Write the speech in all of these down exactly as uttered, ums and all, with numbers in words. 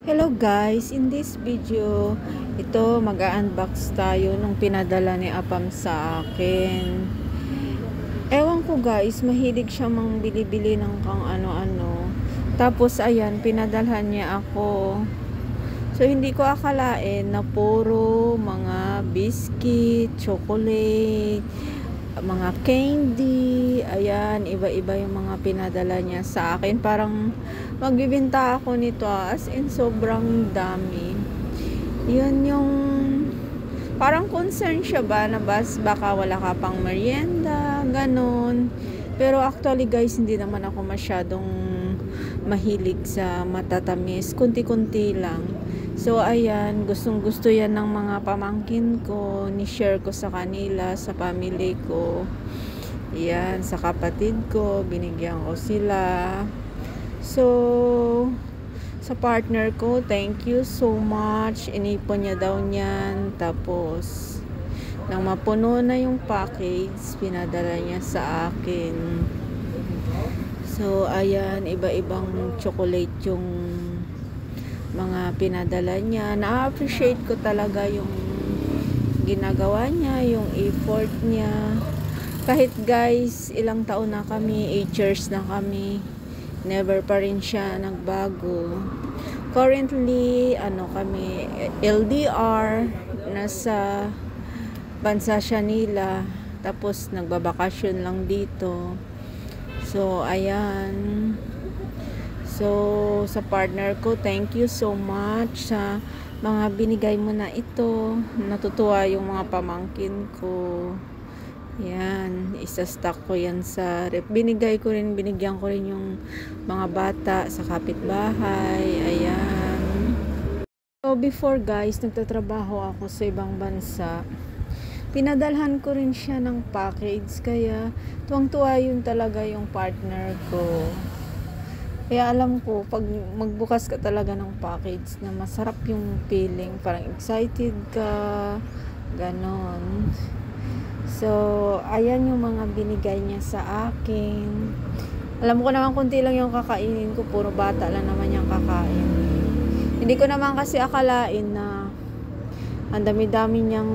Hello guys, in this video, ito mag-unbox tayo nung pinadala ni Apam sa akin. Ewan ko guys, mahilig siya mang bili-bili ng kang ano-ano. Tapos ayan, pinadalhan niya ako. So hindi ko akalain na puro mga biscuit, chocolate, mga candy, ayan, iba-iba yung mga pinadala niya sa akin. Parang magbibenta ako nito, as in sobrang dami. Yun yung parang concern siya ba na bas baka wala ka pang merienda, ganun. Pero actually guys, hindi naman ako masyadong mahilig sa matatamis, kunti-kunti lang. So ayan, gustong gusto yan ng mga pamangkin ko, ni-share ko sa kanila, sa family ko. Yan, sa kapatid ko, binigyan ko sila. So, sa partner ko, thank you so much. Inipon niya daw niyan. Tapos, nang mapuno na yung package, pinadala niya sa akin. So, ayan, iba-ibang chocolate yung mga pinadala niya. Na-appreciate ko talaga yung ginagawa niya, yung effort niya. Kahit guys, ilang taon na kami, eight years na kami, never pa rin siya nagbago. Currently, ano kami, L D R, nasa bansa siya nila, tapos nagbabakasyon lang dito. So, ayan. So, sa partner ko, thank you so much sa mga binigay mo na ito. Natutuwa yung mga pamangkin ko. Yan, isa-stock ko yan sa rep. Binigay ko rin, binigyan ko rin yung mga bata sa kapitbahay. Ayan. So, before guys, nagtatrabaho ako sa ibang bansa. Pinadalhan ko rin siya ng package. Kaya, tuwang-tuwa yun talaga yung partner ko. Kaya alam ko, pag magbukas ka talaga ng package na masarap yung feeling, parang excited ka, ganon. So, ayan yung mga binigay niya sa akin. Alam ko naman kunti lang yung kakainin ko, puro bata lang naman yung kakain. Hindi ko naman kasi akalain na ang dami-dami niyang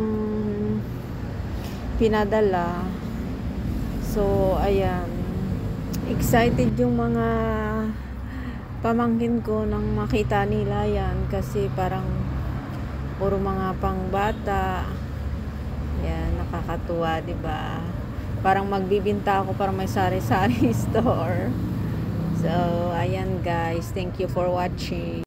pinadala. So, ayan. Excited yung mga pamangkin ko nang makita nila yan kasi parang puro mga pangbata. Yan, nakakatuwa, 'di ba? Parang magbibinta ako, parang may sari-sari store. So, ayan guys, thank you for watching.